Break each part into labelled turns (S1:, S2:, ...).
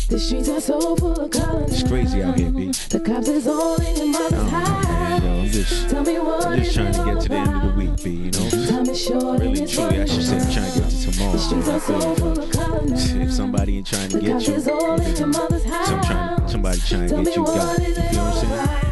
S1: The streets are so full of color.
S2: It's crazy out here, B.
S1: The cops is all in your mother's house.
S2: Yo, I'm just trying to get to the end of the week, B, you know? Really, truly, I should say I'm trying to get to tomorrow.
S1: The streets are so full of color.
S2: If somebody ain't trying to get you, somebody trying to get you got. You know what I'm saying?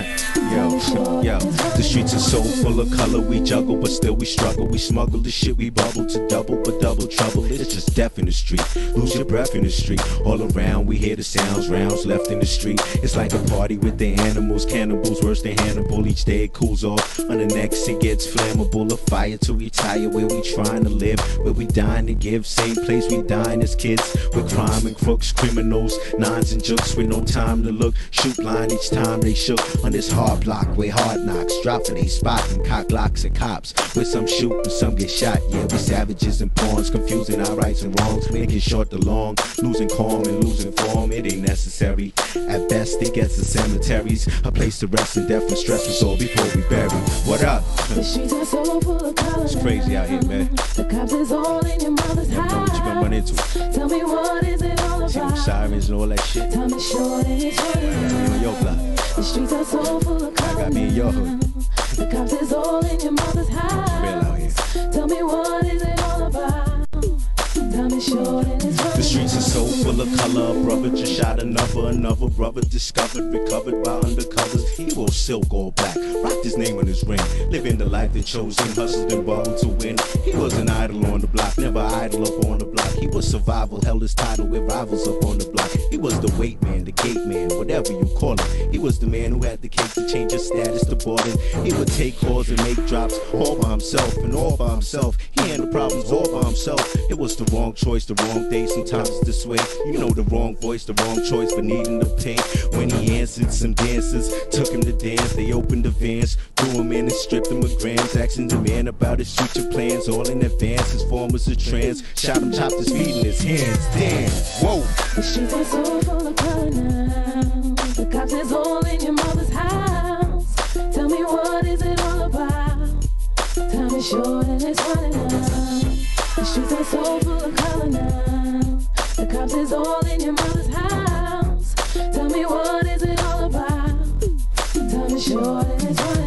S2: Yo, the streets are so full of color. We juggle, but still we struggle. We smuggle the shit, we bubble to double, but double trouble. It's just death in the street. Lose your breath in the street. All around, we hear the sounds, rounds left in the street. It's like a party with the animals, cannibals, worse than Hannibal. Each day it cools off. On the next, it gets flammable. A fire to retire where we trying to live, where we dying to give. Same place we dying as kids. With crime and crooks, criminals, nines and jokes with no time to look. Shoot line each time they shook. On this hard block where hard knocks drop for they spot and cock locks and cops. With some shoot and some get shot. Yeah, we savages and pawns, confusing our rights and wrongs, making short the long, losing calm and losing form. It ain't necessary. At best, it gets to cemeteries, a place to rest and death and stress us all before we bury. What up?
S1: The streets are so full of color.
S2: It's crazy out here, man.
S1: The cops is all in your mother's house.
S2: What you gonna run into?
S1: Tell me what is it all about?
S2: See them sirens and all that shit.
S1: Time is short and it's running.
S2: On your block.
S1: The streets are so full of color.
S2: I got me in your hood.
S1: The cops is all in your mother's house.
S2: Real out here.
S1: Tell me what is it all about? Time is short and it's running.
S2: The streets are so full of color. A brother just shot another brother discovered, recovered by undercovers. He wore silk all black, rocked his name on his ring, living the life that chose him, hustled and bubbled to win. He was an idol on the block, never idle up on the block. He was survival, held his title with rivals up on the block. He was the weight man, the gate man, whatever you call it. He was the man who had the cake to change his status to boarding. He would take calls and make drops all by himself and all by himself. He handled problems all by himself. It was the wrong choice, the wrong day, sometimes it's this way. You know, the wrong voice, the wrong choice for needing the pain. When he answered, some dancers took him to dance. They opened the vans, threw him in and stripped him of grams, asking the man about his future plans, all in advance. His form was a trance, shot him, chopped his feet in his hands. Damn, whoa.
S1: The streets are so full of color now. The cops is all in your mother's house. Tell me what is it all about? Time is short and it's running out. The streets are so full of color now. The cops is all in your mother's house. Tell me what is it all about? Time is short and it's running out.